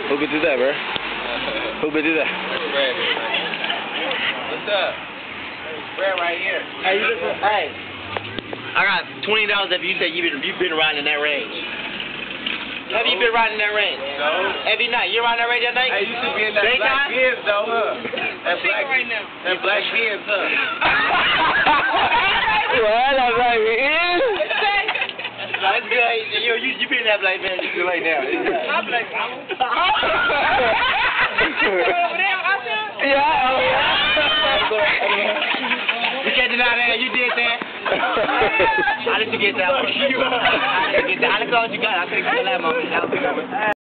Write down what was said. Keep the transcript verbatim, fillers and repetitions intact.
Who been through that, bro? Who been through that? Brad. What's up? Brad right here. Hey, you listen, hey. I got twenty dollars if you say you've been, you've been riding in that range. No. Have you been riding in that range? No. Every night? You riding that range at night? Hey, you should be in that Daytime? black Benz, though, huh? That black, right now. That black Benz, huh? What? That black Benz? No, it's good. You, you, you been in that black Benz. You right now. I'm black. Yeah. Oh, yeah. You can't deny that. You did that. How did you get that one? How did you get that? I didn't know what you got. I couldn't get that moment.